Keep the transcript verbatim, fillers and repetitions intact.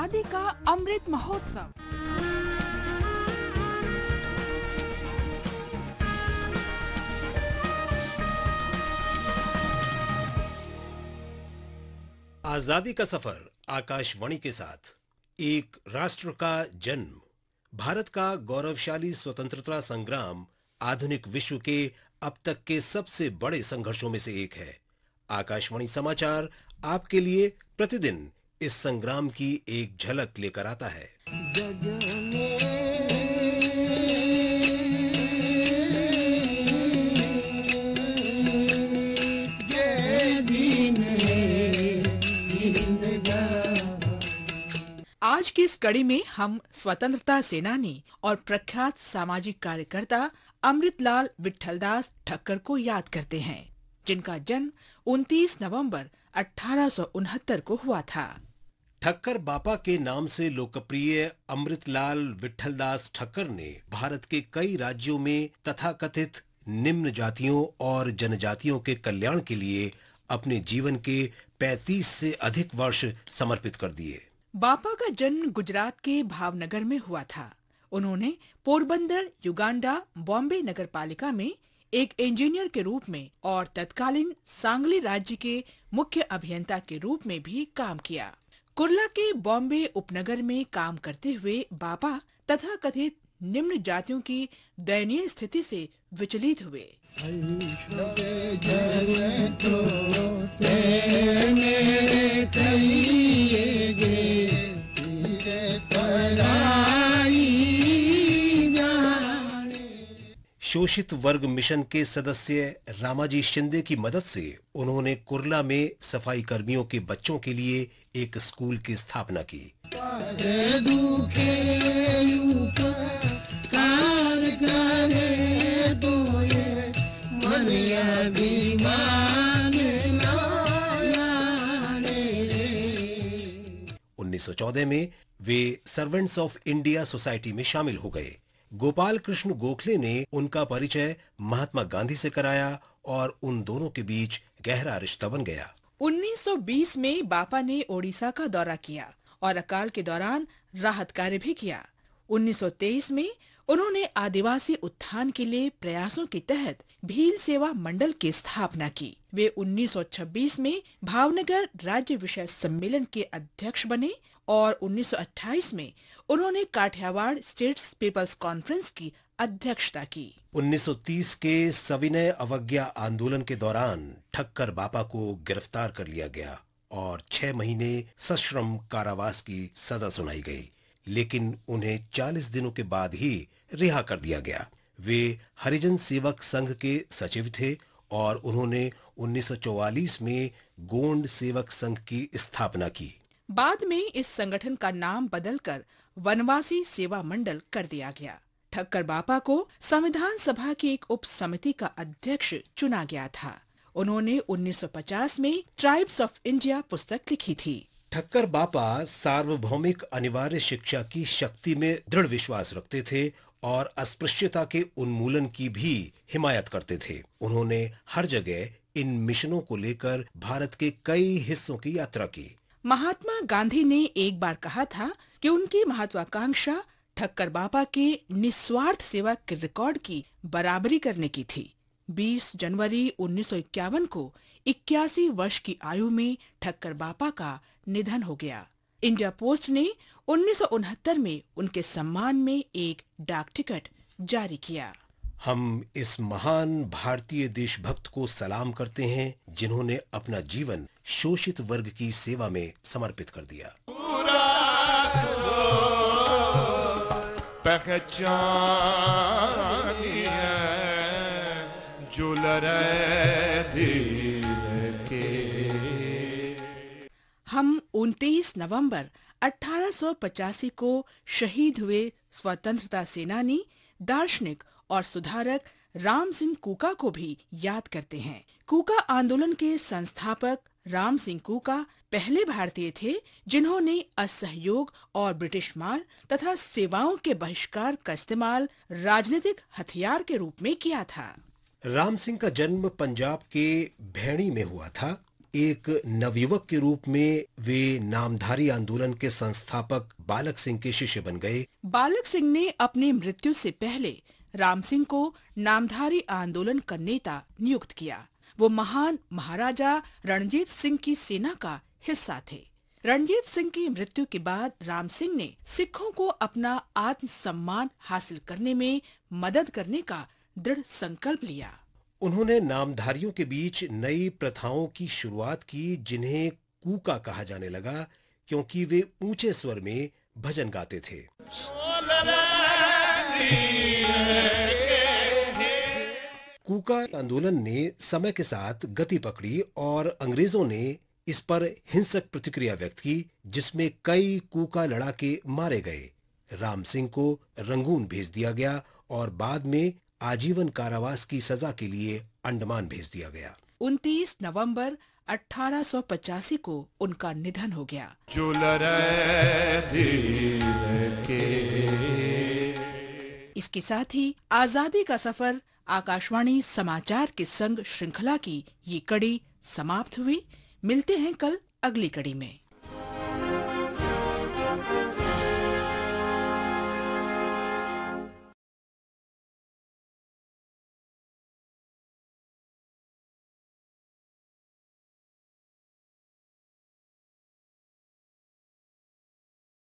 आजादी का अमृत महोत्सव। आजादी का सफर आकाशवाणी के साथ। एक राष्ट्र का जन्म, भारत का गौरवशाली स्वतंत्रता संग्राम आधुनिक विश्व के अब तक के सबसे बड़े संघर्षों में से एक है। आकाशवाणी समाचार आपके लिए प्रतिदिन इस संग्राम की एक झलक लेकर आता है। आज की इस कड़ी में हम स्वतंत्रता सेनानी और प्रख्यात सामाजिक कार्यकर्ता अमृतलाल विट्ठलदास ठक्कर को याद करते हैं, जिनका जन्म उनतीस नवंबर अठारह सौ उनहत्तर को हुआ था। ठक्कर बापा के नाम से लोकप्रिय अमृतलाल विट्ठलदास ठक्कर ने भारत के कई राज्यों में तथाकथित निम्न जातियों और जनजातियों के कल्याण के लिए अपने जीवन के पैंतीस से अधिक वर्ष समर्पित कर दिए। बापा का जन्म गुजरात के भावनगर में हुआ था। उन्होंने पोरबंदर, युगांडा, बॉम्बे नगर पालिका में एक इंजीनियर के रूप में और तत्कालीन सांगली राज्य के मुख्य अभियंता के रूप में भी काम किया। कुर्ला के बॉम्बे उपनगर में काम करते हुए बापा तथाकथित निम्न जातियों की दयनीय स्थिति से विचलित हुए। शोषित वर्ग मिशन के सदस्य रामाजी शिंदे की मदद से उन्होंने कुर्ला में सफाई कर्मियों के बच्चों के लिए एक स्कूल की स्थापना की। उन्नीस सौ चौदह में वे सर्वेंट्स ऑफ इंडिया सोसाइटी में शामिल हो गए। गोपाल कृष्ण गोखले ने उनका परिचय महात्मा गांधी से कराया और उन दोनों के बीच गहरा रिश्ता बन गया। उन्नीस सौ बीस में बापा ने ओडिशा का दौरा किया और अकाल के दौरान राहत कार्य भी किया। उन्नीस सौ तेईस में उन्होंने आदिवासी उत्थान के लिए प्रयासों के तहत भील सेवा मंडल की स्थापना की। वे उन्नीस सौ छब्बीस में भावनगर राज्य विषय सम्मेलन के अध्यक्ष बने और उन्नीस सौ अट्ठाईस में उन्होंने काठियावाड़ स्टेट्स पीपल्स कॉन्फ्रेंस की अध्यक्षता की। उन्नीस सौ तीस के सविनय अवज्ञा आंदोलन के दौरान ठक्कर बापा को गिरफ्तार कर लिया गया और छह महीने सश्रम कारावास की सजा सुनाई गई, लेकिन उन्हें चालीस दिनों के बाद ही रिहा कर दिया गया। वे हरिजन सेवक संघ के सचिव थे और उन्होंने उन्नीस सौ चौवालीस में गोंड सेवक संघ की स्थापना की। बाद में इस संगठन का नाम बदलकर वनवासी सेवा मंडल कर दिया गया। ठक्कर बापा को संविधान सभा की एक उप समिति का अध्यक्ष चुना गया था। उन्होंने उन्नीस सौ पचास में ट्राइब्स ऑफ इंडिया पुस्तक लिखी थी। ठक्कर बापा सार्वभौमिक अनिवार्य शिक्षा की शक्ति में दृढ़ विश्वास रखते थे और अस्पृश्यता के उन्मूलन की भी हिमायत करते थे। उन्होंने हर जगह इन मिशनों को लेकर भारत के कई हिस्सों की यात्रा की। महात्मा गांधी ने एक बार कहा था कि उनकी महत्वाकांक्षा ठक्कर बापा के निस्वार्थ सेवा के रिकॉर्ड की बराबरी करने की थी। बीस जनवरी उन्नीस सौ इक्यावन को इक्यासी वर्ष की आयु में ठक्कर बापा का निधन हो गया। इंडिया पोस्ट ने उन्नीस सौ उनहत्तर में उनके सम्मान में एक डाक टिकट जारी किया। हम इस महान भारतीय देशभक्त को सलाम करते हैं, जिन्होंने अपना जीवन शोषित वर्ग की सेवा में समर्पित कर दिया। हम उनतीस नवंबर अठारह सौ पचासी को शहीद हुए स्वतंत्रता सेनानी, दार्शनिक और सुधारक राम सिंह कूका को भी याद करते हैं। कूका आंदोलन के संस्थापक राम सिंह कूका पहले भारतीय थे जिन्होंने असहयोग और ब्रिटिश माल तथा सेवाओं के बहिष्कार का इस्तेमाल राजनीतिक हथियार के रूप में किया था। राम सिंह का जन्म पंजाब के भैणी में हुआ था। एक नवयुवक के रूप में वे नामधारी आंदोलन के संस्थापक बालक सिंह के शिष्य बन गए। बालक सिंह ने अपनी मृत्यु से पहले राम सिंह को नामधारी आंदोलन का नेता नियुक्त किया। वो महान महाराजा रणजीत सिंह की सेना का हिस्सा थे। रणजीत सिंह की मृत्यु के बाद राम सिंह ने सिखों को अपना आत्मसम्मान हासिल करने में मदद करने का दृढ़ संकल्प लिया। उन्होंने नामधारियों के बीच नई प्रथाओं की शुरुआत की, जिन्हें कूका कहा जाने लगा, क्योंकि वे ऊंचे स्वर में भजन गाते थे। कूका आंदोलन ने समय के साथ गति पकड़ी और अंग्रेजों ने इस पर हिंसक प्रतिक्रिया व्यक्त की, जिसमें कई कूका लड़ाके मारे गए। राम सिंह को रंगून भेज दिया गया और बाद में आजीवन कारावास की सजा के लिए अंडमान भेज दिया गया। उनतीस नवंबर अठारह सौ पचासी को उनका निधन हो गया। इसके साथ ही आजादी का सफर आकाशवाणी समाचार के संग श्रृंखला की ये कड़ी समाप्त हुई। मिलते हैं कल अगली कड़ी में।